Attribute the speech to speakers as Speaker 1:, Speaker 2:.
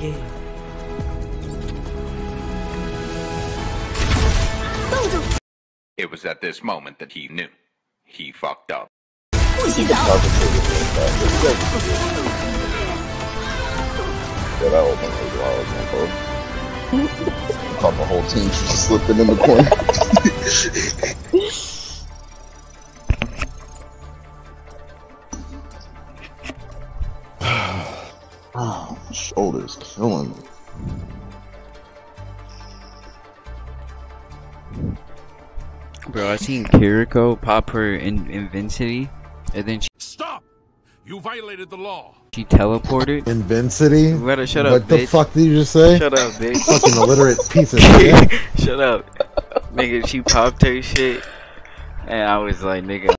Speaker 1: game.
Speaker 2: It was at this moment that he knew. He fucked up.
Speaker 3: Yeah, that open was wild, man, bro. Thought the whole team just slipping in the corner. Oh, my shoulder's killing me.
Speaker 4: Bro, I seen Kiriko pop her Invincity, and then
Speaker 5: Stop! You violated the law.
Speaker 4: she teleported.
Speaker 6: Invincity?
Speaker 4: You better shut up,
Speaker 6: What the
Speaker 4: bitch.
Speaker 6: fuck did you just say?
Speaker 4: Shut up, bitch.
Speaker 6: Fucking illiterate piece of shit.
Speaker 4: Shut up. Nigga, she popped her shit, and I was like, nigga.